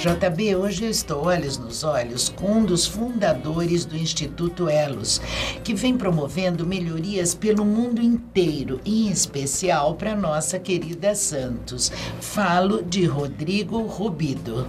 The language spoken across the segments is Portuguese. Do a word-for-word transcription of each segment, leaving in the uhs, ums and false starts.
J B, hoje eu estou olhos nos olhos com um dos fundadores do Instituto Elos, que vem promovendo melhorias pelo mundo inteiro, em especial para nossa querida Santos. Falo de Rodrigo Rubido.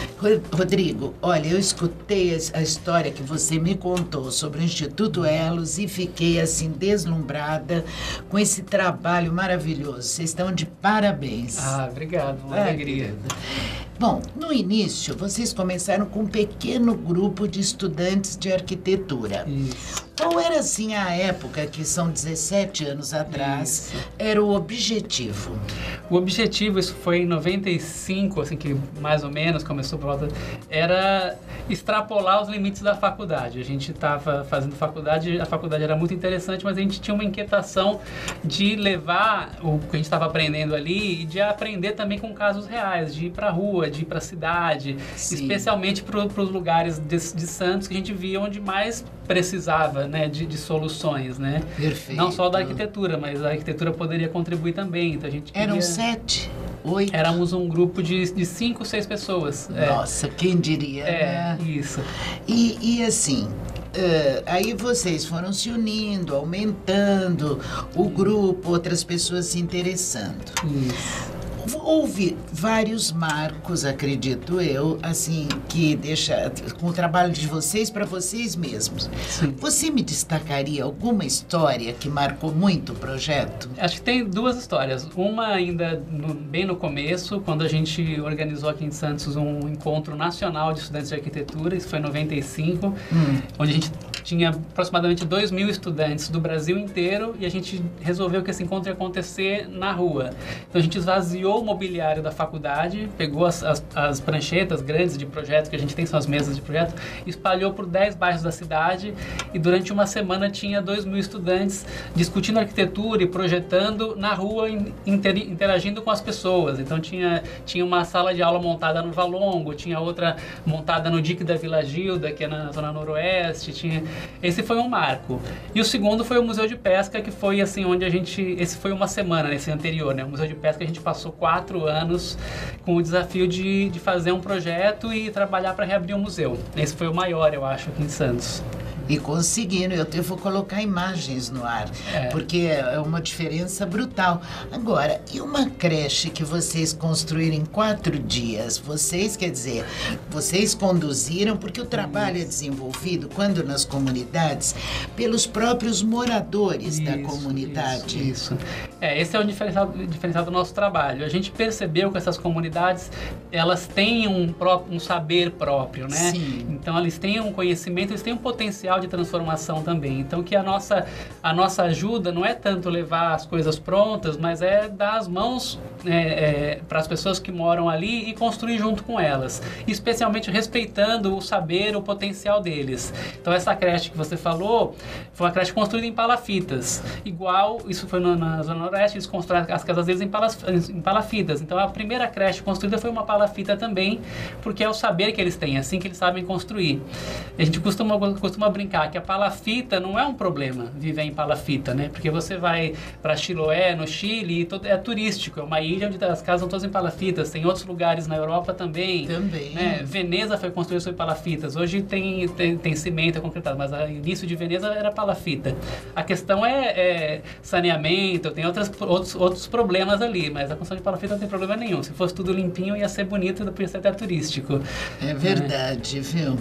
Rodrigo, olha, eu escutei a história que você me contou sobre o Instituto Elos e fiquei assim deslumbrada com esse trabalho maravilhoso. Vocês estão de parabéns. Ah, obrigado, uma é, alegria. Bom, no início, vocês começaram com um pequeno grupo de estudantes de arquitetura. Isso. Qual era, assim, a época, que são dezessete anos atrás, isso, era o objetivo? O objetivo, isso foi em noventa e cinco, assim, que mais ou menos começou por volta, era extrapolar os limites da faculdade. A gente estava fazendo faculdade, a faculdade era muito interessante, mas a gente tinha uma inquietação de levar o que a gente estava aprendendo ali e de aprender também com casos reais, de ir para a rua, de ir para a cidade, sim, especialmente para os lugares de, de Santos que a gente via onde mais precisava, né, de, de soluções, né? Perfeito. Não só da arquitetura, mas a arquitetura poderia contribuir também. Então a gente queria... Eram sete? Oito? Éramos um grupo de, de cinco, seis pessoas. Nossa, é. Quem diria, é, né? Isso. E, e assim, uh, aí vocês foram se unindo, aumentando o grupo, outras pessoas se interessando. Isso. Houve vários marcos, acredito eu, assim, que deixa com o trabalho de vocês para vocês mesmos. Sim. Você me destacaria alguma história que marcou muito o projeto? Acho que tem duas histórias. Uma ainda no, bem no começo, quando a gente organizou aqui em Santos um encontro nacional de estudantes de arquitetura, isso foi em noventa e cinco, hum. onde a gente tinha aproximadamente dois mil estudantes do Brasil inteiro e a gente resolveu que esse encontro ia acontecer na rua. Então a gente esvaziou o mobiliário da faculdade, pegou as, as, as pranchetas grandes de projeto, que a gente tem, são as mesas de projeto, espalhou por dez bairros da cidade e durante uma semana tinha dois mil estudantes discutindo arquitetura e projetando na rua, inter, interagindo com as pessoas. Então tinha, tinha uma sala de aula montada no Valongo, tinha outra montada no Dique da Vila Gilda, que é na zona noroeste, tinha... Esse foi um marco. E o segundo foi o Museu de Pesca, que foi assim, onde a gente... Esse foi uma semana, nesse anterior, né? O Museu de Pesca a gente passou quatro anos com o desafio de, de fazer um projeto e trabalhar para reabrir o museu. Esse foi o maior, eu acho, aqui em Santos. E conseguiram, eu, eu vou colocar imagens no ar, é. Porque é uma diferença brutal. Agora, e uma creche que vocês construíram em quatro dias? Vocês, quer dizer, vocês conduziram, porque o trabalho isso. é desenvolvido, quando nas comunidades, pelos próprios moradores isso, da comunidade. Isso, isso. É, esse é o diferencial, diferencial do nosso trabalho. A gente percebeu que essas comunidades, elas têm um, próprio, um saber próprio, né? Sim. Então, eles têm um conhecimento, eles têm um potencial de transformação também. Então, que a nossa, a nossa ajuda não é tanto levar as coisas prontas, mas é dar as mãos é, é, para as pessoas que moram ali e construir junto com elas, especialmente respeitando o saber, o potencial deles. Então, essa creche que você falou foi uma creche construída em palafitas. Igual, isso foi no, na Zona Noroeste, eles constroem as casas deles em, palas, em palafitas. Então, a primeira creche construída foi uma palafita também, porque é o saber que eles têm, é assim que eles sabem construir. A gente costuma, costuma brincar que a palafita não é um problema, viver em palafita, né? Porque você vai para Chiloé, no Chile, e todo, é turístico, é uma ilha onde as casas são todas em palafitas. Tem outros lugares na Europa também. Também. Né? Veneza foi construída sobre palafitas. Hoje tem, tem, tem cimento, é concretado, mas o início de Veneza era palafita. A questão é, é saneamento, tem outras, outros, outros problemas ali, mas a construção de palafita não tem problema nenhum. Se fosse tudo limpinho, ia ser bonito e podia ser até turístico. É verdade, né? Viu?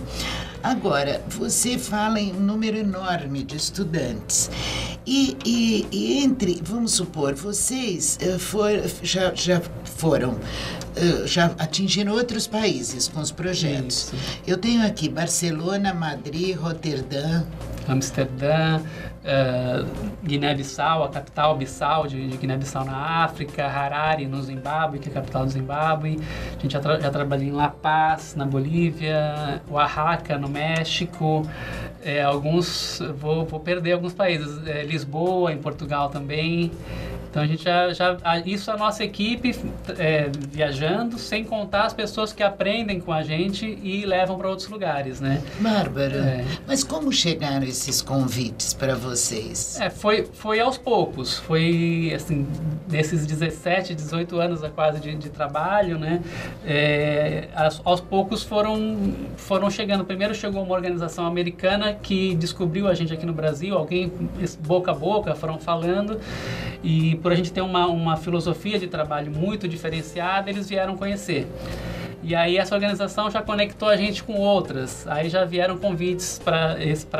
Agora, você fala em um número enorme de estudantes. E, e, e entre, vamos supor, vocês uh, for, já, já foram, uh, já atingiram outros países com os projetos. Isso. Eu tenho aqui Barcelona, Madrid, Roterdã, Amsterdã, Uh, Guiné-Bissau, a capital Bissau de, de Guiné-Bissau na África, Harare no Zimbábue, que é a capital do Zimbábue. A gente já, tra já trabalhou em La Paz, na Bolívia, Oaxaca, no México, é, alguns, vou, vou perder alguns países, é, Lisboa, em Portugal também. Então a gente já, já isso a nossa equipe é, viajando, sem contar as pessoas que aprendem com a gente e levam para outros lugares, né? Bárbara, é. mas como chegaram esses convites para vocês? É, foi, foi aos poucos, foi assim, nesses dezessete, dezoito anos quase de, de trabalho, né? É, aos, aos poucos foram, foram chegando. Primeiro chegou uma organização americana que descobriu a gente aqui no Brasil, alguém boca a boca foram falando, e por a gente ter uma, uma filosofia de trabalho muito diferenciada, eles vieram conhecer. E aí essa organização já conectou a gente com outras. Aí já vieram convites para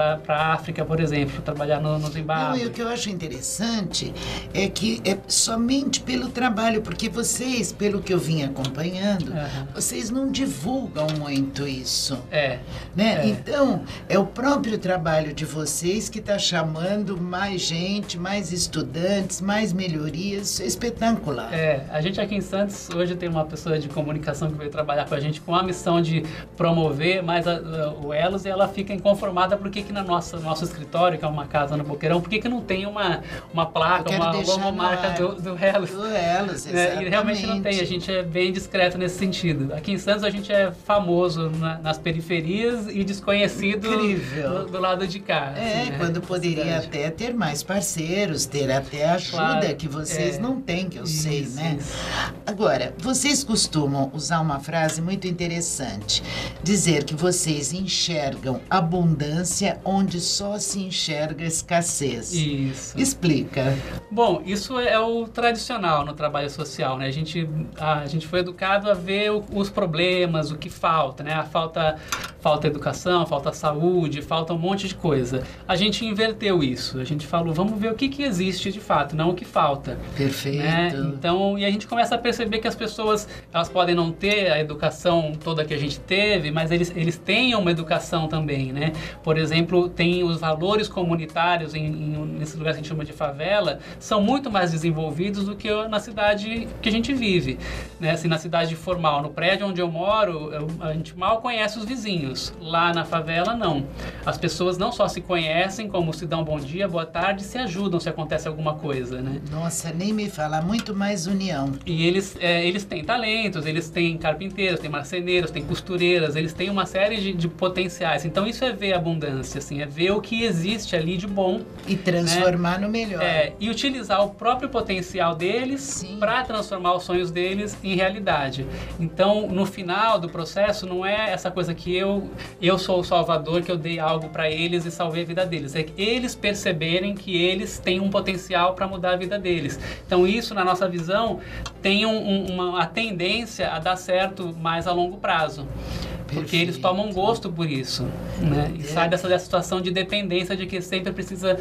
a África, por exemplo, trabalhar no, no Zimbábue. Não, e o que eu acho interessante é que é somente pelo trabalho, porque vocês, pelo que eu vim acompanhando, uhum. vocês não divulgam muito isso. É. Né? É. Então, é o próprio trabalho de vocês que está chamando mais gente, mais estudantes, mais melhorias. É espetacular. É, a gente aqui em Santos, hoje tem uma pessoa de comunicação que veio trabalhar trabalhar com a gente com a missão de promover mais a, a, o Elos, e ela fica inconformada porque que na nossa nosso escritório, que é uma casa no Boqueirão, por que que não tem uma, uma placa, uma logomarca do, do Elos? Do Elos, exatamente. É, e realmente não tem, a gente é bem discreto nesse sentido. Aqui em Santos a gente é famoso na, nas periferias e desconhecido do, do lado de cá. É, assim, quando né? poderia até ter mais parceiros, ter até ajuda claro, que vocês é, não têm, que eu isso, sei, né? Isso. Agora, vocês costumam usar uma frase muito interessante, dizer que vocês enxergam abundância onde só se enxerga escassez. Isso. Explica. Bom, isso é o tradicional no trabalho social, né? A gente, a, a gente foi educado a ver o, os problemas, o que falta, né? A falta, falta educação, falta saúde, falta um monte de coisa. A gente inverteu isso. A gente falou, vamos ver o que, que existe de fato, não o que falta. Perfeito. Né? Então, e a gente começa a perceber que as pessoas, elas podem não ter a educação toda que a gente teve, mas eles, eles têm uma educação também, né? Por exemplo, tem os valores comunitários em, em, nesse lugar que a gente chama de favela, são muito mais desenvolvidos do que na cidade que a gente vive, né? Assim, na cidade formal, no prédio onde eu moro, eu, a gente mal conhece os vizinhos. Lá na favela, não. As pessoas não só se conhecem, como se dão bom dia, boa tarde, se ajudam se acontece alguma coisa, né? Nossa, nem me fala, muito mais união. E eles, é, eles têm talentos, eles têm carpinteiros, tem marceneiros, tem costureiras, eles têm uma série de, de potenciais. Então isso é ver a abundância, assim, é ver o que existe ali de bom. E transformar, né, no melhor. É, e utilizar o próprio potencial deles para transformar os sonhos deles em realidade. Então, no final do processo, não é essa coisa que eu, eu sou o salvador, que eu dei algo para eles e salvei a vida deles. É que eles perceberem que eles têm um potencial para mudar a vida deles. Então isso, na nossa visão, tem um, um, uma a tendência a dar certo mais a longo prazo. Porque Perfeito. Eles tomam gosto por isso, né? E é. sai dessa, dessa situação de dependência de que sempre precisa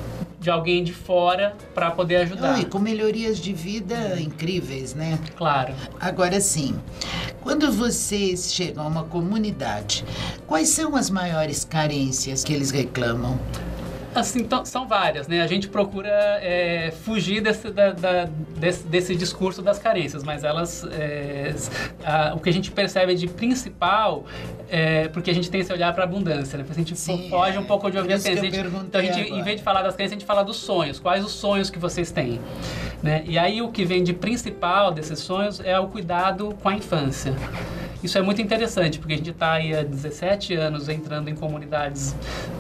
de alguém de fora para poder ajudar. Não, e com melhorias de vida incríveis, né? Claro. Agora sim, quando vocês chegam a uma comunidade, quais são as maiores carências que eles reclamam? Assim, então, são várias, né? A gente procura é, fugir desse, da, da, desse, desse discurso das carências, mas elas, é, a, o que a gente percebe de principal é porque a gente tem esse olhar para a abundância, né? A gente Sim, foge é, um pouco de ouvir as carências. Então, a gente, agora. em vez de falar das carências, a gente fala dos sonhos. Quais os sonhos que vocês têm? Né? E aí, o que vem de principal desses sonhos é o cuidado com a infância. Isso é muito interessante, porque a gente está aí há dezessete anos entrando em comunidades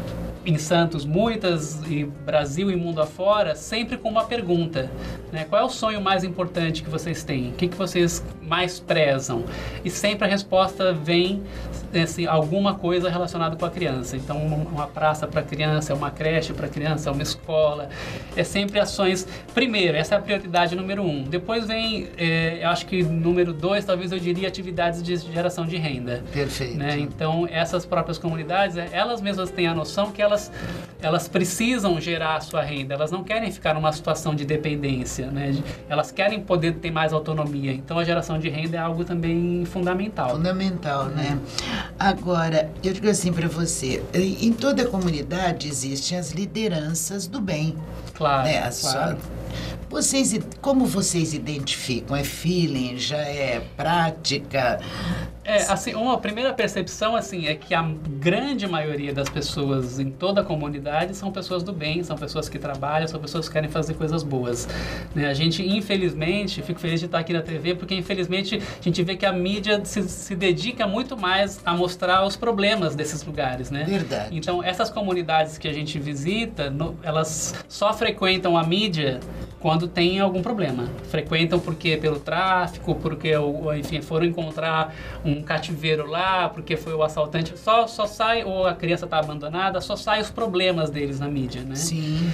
em Santos, muitas, e Brasil e mundo afora, sempre com uma pergunta, né? Qual é o sonho mais importante que vocês têm? O que, que vocês mais prezam? E sempre a resposta vem, assim, alguma coisa relacionada com a criança. Então, uma praça para criança, uma creche para criança, uma escola. É sempre ações... Primeiro, essa é a prioridade número um. Depois vem, é, eu acho que número dois, talvez eu diria, atividades de geração de renda. Perfeito. Né? Então, essas próprias comunidades, elas mesmas têm a noção que elas elas precisam gerar a sua renda, elas não querem ficar numa situação de dependência, né? Elas querem poder ter mais autonomia, então a geração de renda é algo também fundamental. Fundamental, né? Agora, eu digo assim para você, em toda comunidade existem as lideranças do bem. Claro, né? claro. Vocês, como vocês identificam? É feeling, já é prática? É, assim, uma primeira percepção, assim, é que a grande maioria das pessoas em toda a comunidade são pessoas do bem, são pessoas que trabalham, são pessoas que querem fazer coisas boas. Né? A gente, infelizmente, fico feliz de estar aqui na T V, porque, infelizmente, a gente vê que a mídia se, se dedica muito mais a mostrar os problemas desses lugares, né? Verdade. Então, essas comunidades que a gente visita, no, elas só frequentam a mídia quando tem algum problema. Frequentam porque pelo tráfico, porque, enfim, foram encontrar um cativeiro lá, porque foi o assaltante. Só, só sai, ou a criança está abandonada, só sai os problemas deles na mídia, né? Sim.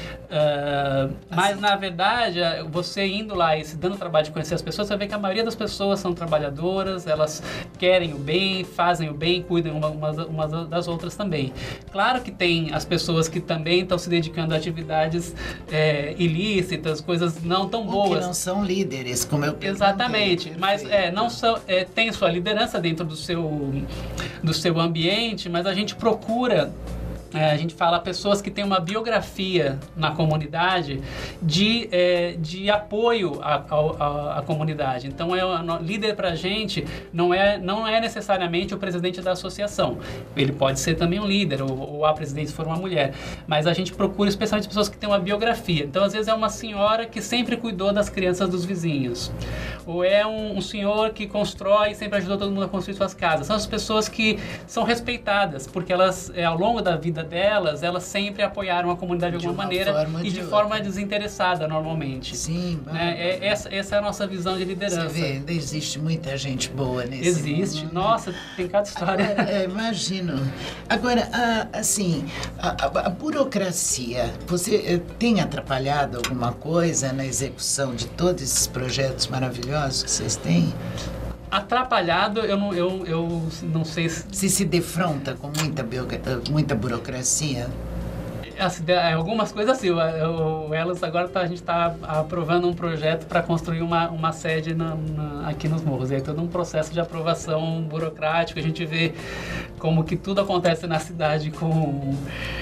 Uh, mas, assim. na verdade, você indo lá e se dando o trabalho de conhecer as pessoas, você vê que a maioria das pessoas são trabalhadoras, elas querem o bem, fazem o bem, cuidam umas uma, uma das outras também. Claro que tem as pessoas que também estão se dedicando a atividades é, ilícitas, coisas não tão boas. Ou que não são líderes, como eu perguntei. Exatamente, mas é, não são, é, tem sua liderança dentro do seu, do seu ambiente, mas a gente procura... É, a gente fala pessoas que têm uma biografia na comunidade de, é, de apoio à, à, à comunidade. Então, é um líder para a gente não é, não é necessariamente o presidente da associação. Ele pode ser também um líder, ou, ou a presidente se for uma mulher. Mas a gente procura especialmente pessoas que têm uma biografia. Então, às vezes, é uma senhora que sempre cuidou das crianças dos vizinhos. Ou é um, um senhor que constrói e sempre ajudou todo mundo a construir suas casas. São as pessoas que são respeitadas, porque elas, é, ao longo da vida delas, elas sempre apoiaram a comunidade de, de alguma maneira e de, de forma desinteressada, normalmente. Sim. Né? É, essa, essa é a nossa visão de liderança. Você vê, ainda existe muita gente boa nesse Existe. mundo. Nossa, tem cada história. É, imagino. Agora, a, assim, a, a, a burocracia, você tem atrapalhado alguma coisa na execução de todos esses projetos maravilhosos que vocês têm? Atrapalhado, eu não, eu, eu não sei se... Se se defronta com muita, muita burocracia? Assim, algumas coisas assim, o, o Elos agora tá, a gente está aprovando um projeto para construir uma, uma sede na, na, aqui nos Morros. E aí todo um processo de aprovação burocrático, a gente vê como que tudo acontece na cidade com...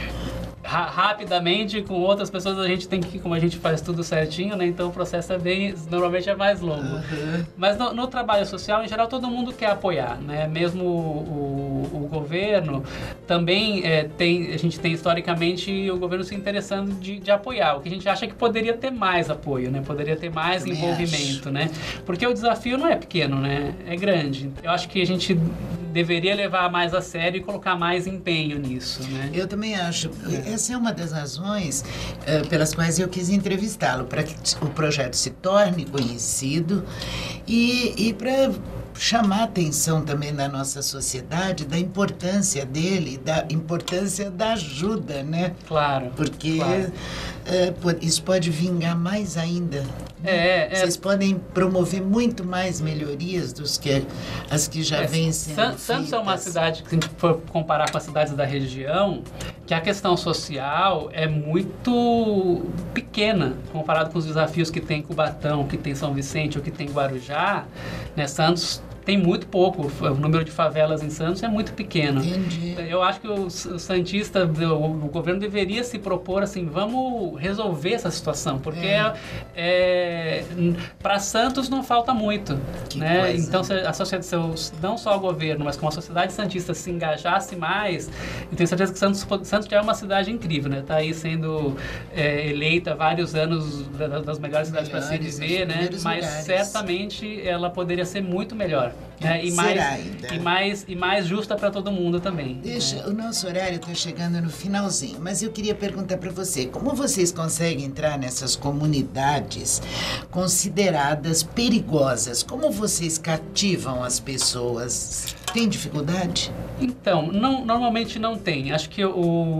rapidamente, com outras pessoas a gente tem que, como a gente faz tudo certinho, né? Então o processo é bem, normalmente é mais longo. Uhum. Mas no, no trabalho social, em geral, todo mundo quer apoiar, né? Mesmo o, o, o governo também é, tem, a gente tem historicamente o governo se interessando de, de apoiar, o que a gente acha que poderia ter mais apoio, né? Poderia ter mais Também envolvimento, acho. né? Porque o desafio não é pequeno, né? É grande. Eu acho que a gente deveria levar mais a sério e colocar mais empenho nisso, né? Eu também acho. É. Essa é uma das razões uh, pelas quais eu quis entrevistá-lo, para que o projeto se torne conhecido e, e para chamar a atenção também da nossa sociedade da importância dele, da importância da ajuda, né? Claro. Porque claro. Uh, isso pode vingar mais ainda. É, é, Vocês podem promover muito mais melhorias dos que as que já é, vêm sendo San, feitas. Santos é uma cidade que, se a gente for comparar com as cidades da região, que a questão social é muito pequena comparado com os desafios que tem Cubatão, que tem São Vicente ou que tem Guarujá, né? Santos tem muito pouco, o número de favelas em Santos é muito pequeno. Entendi. Eu acho que o, o Santista, o, o governo deveria se propor assim, vamos resolver essa situação, porque é. é, para Santos não falta muito. Que né? coisa. Então, se a sociedade, não só o governo, mas como a sociedade santista se engajasse mais, eu tenho certeza que Santos, Santos já é uma cidade incrível, né? Está aí sendo é, eleita há vários anos das melhores cidades para se viver, né? Mas lugares. certamente ela poderia ser muito melhor. Né? E, mais, e, mais, e mais justa para todo mundo também. Deixa, né? O nosso horário está chegando no finalzinho, mas eu queria perguntar para você, como vocês conseguem entrar nessas comunidades consideradas perigosas? Como vocês cativam as pessoas? Tem dificuldade? Então, não, normalmente não tem. Acho que o,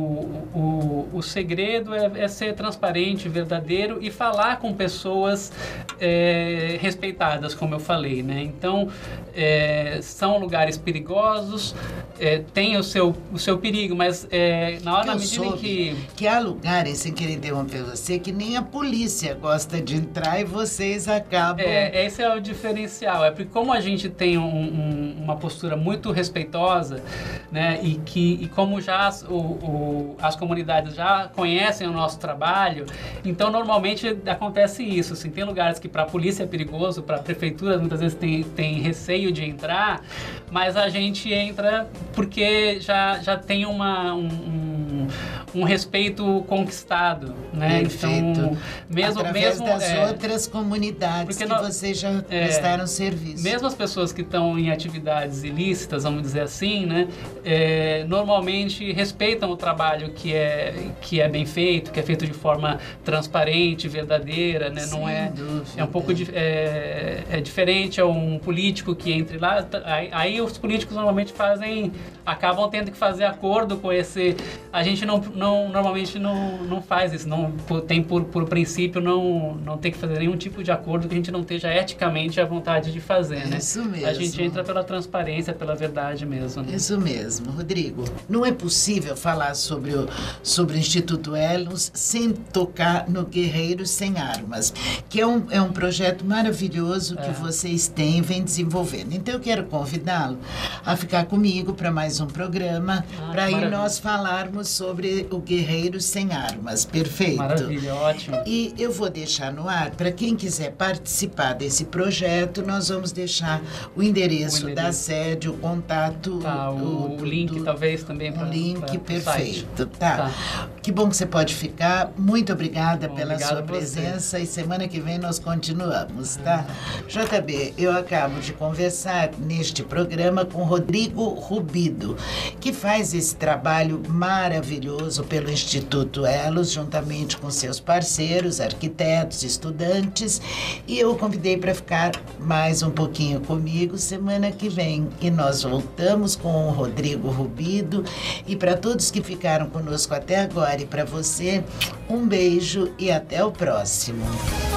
o, o segredo é, é ser transparente, verdadeiro e falar com pessoas é, respeitadas, como eu falei, né? Então, é, são lugares perigosos, é, tem o seu, o seu perigo, mas é, na hora, na medida em que... que há lugares, sem querer interromper você, que nem a polícia gosta de entrar e vocês acabam... É, esse é o diferencial. É porque como a gente tem um, um, uma postura muito respeitosa, né? E que e como já as, o, o, as comunidades já conhecem o nosso trabalho, então normalmente acontece isso. Assim, tem lugares que para a polícia é perigoso, para a prefeitura muitas vezes tem, tem receio de entrar, mas a gente entra porque já, já tem uma, um, um, um respeito conquistado, né? Perfeito. Então, mesmo, através mesmo, das é, outras comunidades que nós, vocês já é, prestaram serviço. Mesmo as pessoas que estão em atividades ilícitas, vamos dizer assim, né? É, normalmente respeitam o trabalho que é, que é bem feito, que é feito de forma transparente, verdadeira, né? Não é, dúvida. é um pouco é, é diferente, é um político que entre lá, aí, aí os políticos normalmente fazem, acabam tendo que fazer acordo com esse, a gente não, não normalmente não, não faz isso, não tem por, por princípio não, não tem que fazer nenhum tipo de acordo que a gente não esteja eticamente à vontade de fazer, né? Isso mesmo. A gente entra pela transparência, pela verdade mesmo. Né? Isso mesmo, Rodrigo. Não é possível falar sobre o, sobre o Instituto Elos sem tocar no Guerreiros Sem Armas, que é um, é um projeto maravilhoso que é. vocês têm, vem desenvolvendo. Então eu quero convidá-lo a ficar comigo para mais um programa, ah, para aí nós falarmos sobre o Guerreiros Sem Armas. Perfeito? Maravilha, ótimo. E eu vou deixar no ar, para quem quiser participar desse projeto, nós vamos deixar o endereço, o endereço. da sede, o contato. Tá, o, o, o link do, talvez também. Um link pra, perfeito. Tá. tá. Que bom que você pode ficar. Muito obrigada bom, pela sua presença você. E semana que vem nós continuamos, tá? Uhum. J B, eu acabo de conversar neste programa com Rodrigo Rubido, que faz esse trabalho maravilhoso pelo Instituto Elos, juntamente com seus parceiros, arquitetos, estudantes, e eu o convidei para ficar mais um pouquinho comigo semana que vem. E nós voltamos com o Rodrigo Rubido. E para todos que ficaram conosco até agora e para você, um beijo e até o próximo.